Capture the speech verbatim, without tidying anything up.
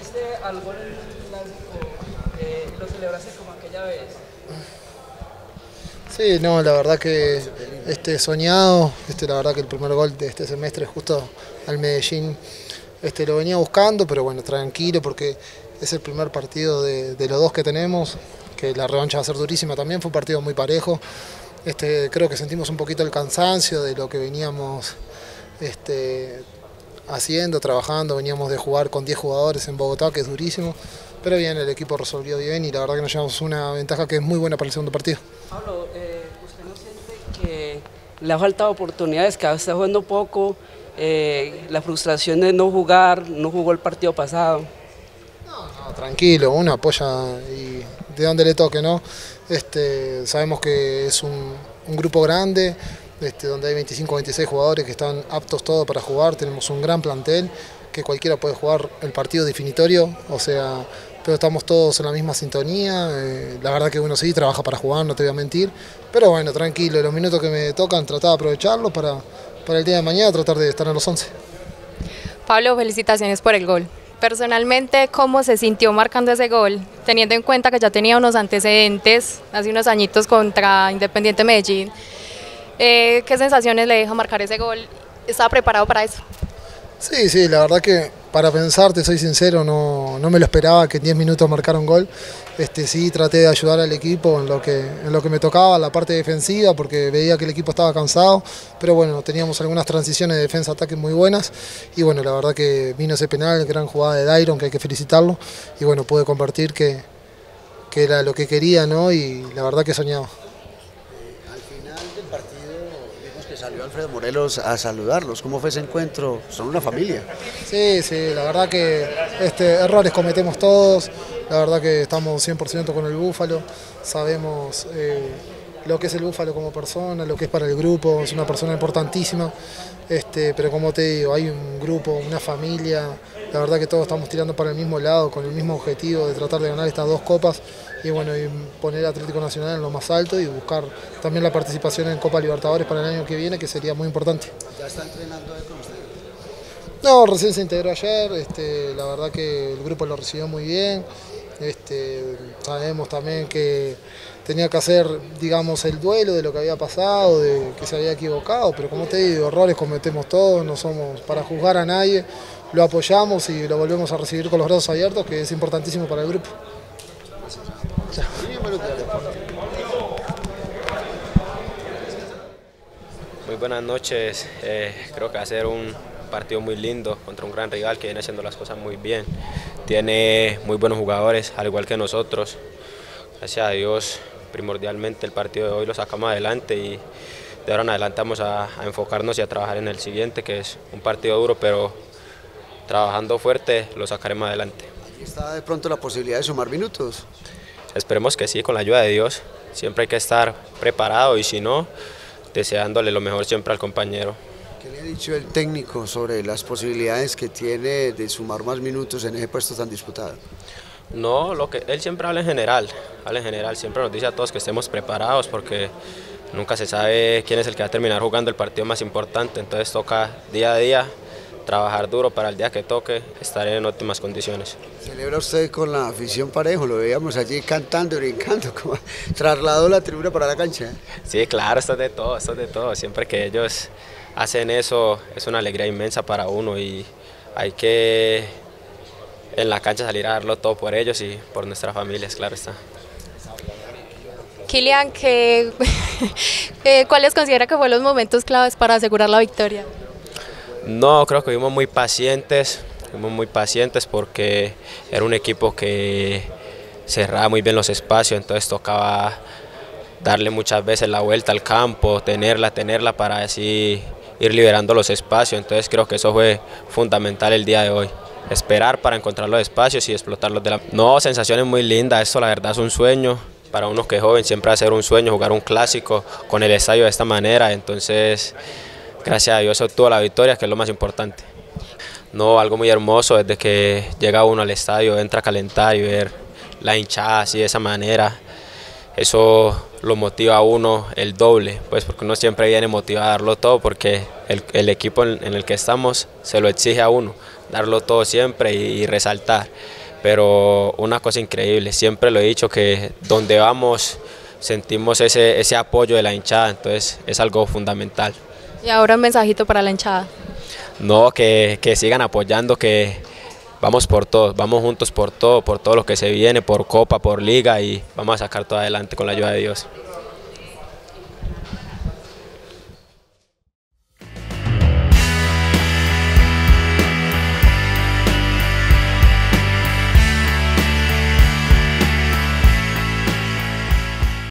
¿Fuiste al gol en el clásico? Eh, ¿Lo celebraste como aquella vez? Sí, no, la verdad que este, soñado, este, la verdad que el primer gol de este semestre justo al Medellín este, lo venía buscando, pero bueno, tranquilo porque es el primer partido de, de los dos que tenemos, que la revancha va a ser durísima también, fue un partido muy parejo, este, creo que sentimos un poquito el cansancio de lo que veníamos este, haciendo, trabajando, veníamos de jugar con diez jugadores en Bogotá, que es durísimo, pero bien, el equipo resolvió bien y la verdad que nos llevamos una ventaja que es muy buena para el segundo partido. Pablo, eh, ¿usted no siente que le ha faltado oportunidades, que está jugando poco, eh, la frustración de no jugar, no jugó el partido pasado? No, no, tranquilo, uno apoya y de donde le toque, ¿no? Este, sabemos que es un, un grupo grande, este, donde hay veinticinco o veintiséis jugadores que están aptos todos para jugar, tenemos un gran plantel, que cualquiera puede jugar el partido definitorio, o sea, pero estamos todos en la misma sintonía, eh, la verdad que uno sí trabaja para jugar, no te voy a mentir, pero bueno, tranquilo, los minutos que me tocan tratar de aprovecharlos para, para el día de mañana tratar de estar en los once. Pablo, felicitaciones por el gol. Personalmente, ¿cómo se sintió marcando ese gol? Teniendo en cuenta que ya tenía unos antecedentes hace unos añitos contra Independiente Medellín, eh, ¿qué sensaciones le deja marcar ese gol? ¿Estaba preparado para eso? Sí, sí, la verdad que para pensarte, soy sincero, no, no me lo esperaba que en diez minutos marcara un gol. Este, sí, traté de ayudar al equipo en lo, que, en lo que me tocaba, la parte defensiva, porque veía que el equipo estaba cansado, pero bueno, teníamos algunas transiciones de defensa-ataque muy buenas y bueno, la verdad que vino ese penal, gran jugada de Dairon, que hay que felicitarlo, y bueno, pude compartir que, que era lo que quería, ¿no? Y la verdad que soñaba. Salió Alfredo Morelos a saludarlos. ¿Cómo fue ese encuentro? Son una familia. Sí, sí, la verdad que este, errores cometemos todos, la verdad que estamos cien por ciento con el Búfalo, sabemos eh, lo que es el Búfalo como persona, lo que es para el grupo, es una persona importantísima, este, pero como te digo, hay un grupo, una familia, la verdad que todos estamos tirando para el mismo lado, con el mismo objetivo de tratar de ganar estas dos copas y bueno, y poner a Atlético Nacional en lo más alto y buscar también la participación en Copa Libertadores para el año que viene, que sería muy importante. ¿Ya está entrenando él con usted? No, recién se integró ayer, este, la verdad que el grupo lo recibió muy bien, este, sabemos también que tenía que hacer, digamos, el duelo de lo que había pasado, de que se había equivocado, pero como te digo, errores cometemos todos, no somos para juzgar a nadie, lo apoyamos y lo volvemos a recibir con los brazos abiertos, que es importantísimo para el grupo. Muy buenas noches, eh, creo que va a ser un partido muy lindo contra un gran rival que viene haciendo las cosas muy bien, tiene muy buenos jugadores al igual que nosotros, gracias a Dios primordialmente el partido de hoy lo sacamos adelante y de ahora en adelante vamos a, a enfocarnos y a trabajar en el siguiente, que es un partido duro, pero trabajando fuerte lo sacaremos adelante. ¿Está de pronto la posibilidad de sumar minutos? Esperemos que sí, con la ayuda de Dios, siempre hay que estar preparado y si no, deseándole lo mejor siempre al compañero. ¿Qué le ha dicho el técnico sobre las posibilidades que tiene de sumar más minutos en ese puesto tan disputado? No, lo que él siempre habla en general, habla en general, siempre nos dice a todos que estemos preparados porque nunca se sabe quién es el que va a terminar jugando el partido más importante, entonces toca día a día trabajar duro para el día que toque, estar en óptimas condiciones. ¿Celebra usted con la afición parejo? Lo veíamos allí cantando y brincando, como trasladó la tribuna para la cancha. Sí, claro, esto es de todo, esto es de todo, siempre que ellos hacen eso es una alegría inmensa para uno y hay que en la cancha salir a darlo todo por ellos y por nuestras familias, claro está. Kylian, ¿qué, ¿cuáles considera que fueron los momentos claves para asegurar la victoria? No, creo que fuimos muy pacientes, fuimos muy pacientes porque era un equipo que cerraba muy bien los espacios, entonces tocaba darle muchas veces la vuelta al campo, tenerla, tenerla para así ir liberando los espacios, entonces creo que eso fue fundamental el día de hoy. Esperar para encontrar los espacios y explotarlos de la... No, sensaciones muy lindas, esto la verdad es un sueño, para uno que es joven siempre va a ser un sueño jugar un clásico con el estadio de esta manera, entonces gracias a Dios obtuvo la victoria, que es lo más importante. No, algo muy hermoso desde que llega uno al estadio, entra a calentar y ver la hinchada así de esa manera, eso lo motiva a uno el doble, pues porque uno siempre viene motivado a darlo todo porque el, el equipo en, en el que estamos se lo exige a uno, darlo todo siempre y, y resaltar. Pero una cosa increíble, siempre lo he dicho que donde vamos sentimos ese, ese apoyo de la hinchada, entonces es algo fundamental. Y ahora un mensajito para la hinchada. No, que, que sigan apoyando, que vamos por todo, vamos juntos por todo, por todo lo que se viene, por Copa, por Liga y vamos a sacar todo adelante con la ayuda de Dios.